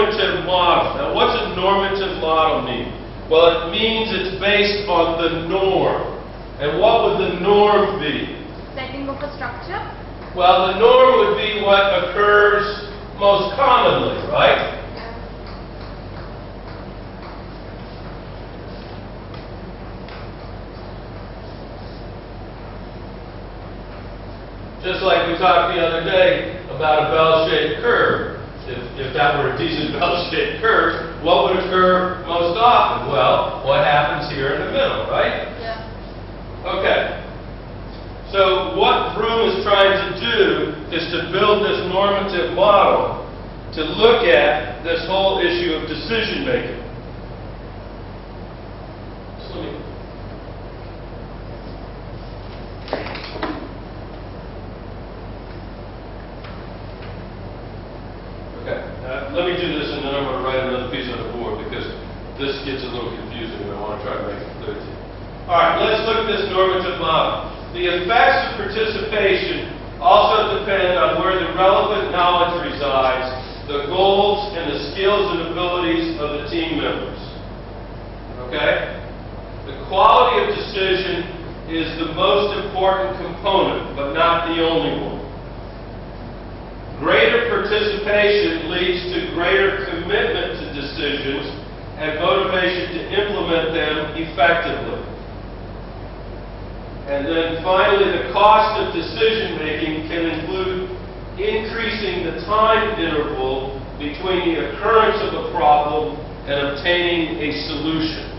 normative model. Now, what's a normative model mean? Well, it means it's based on the norm. And what would the norm be? Setting of a structure? Well, the norm would be what occurs most commonly, right? Just like we talked the other day about a bell-shaped curve. If that were a decent bell-shaped curve, what would occur most often? Well, what happens here in the middle, right? Yeah. Okay. So what Vroom is trying to do is to build this normative model to look at this whole issue of decision making. So let me let me do this, and then I'm going to write another piece on the board because this gets a little confusing, and I want to try to make it clear to you. All right, let's look at this normative model. The effects of participation also depend on where the relevant knowledge resides, the goals, and the skills and abilities of the team members. Okay? The quality of decision is the most important component, but not the only one. Greater participation leads to greater commitment to decisions and motivation to implement them effectively. And then finally, the cost of decision making can include increasing the time interval between the occurrence of a problem and obtaining a solution.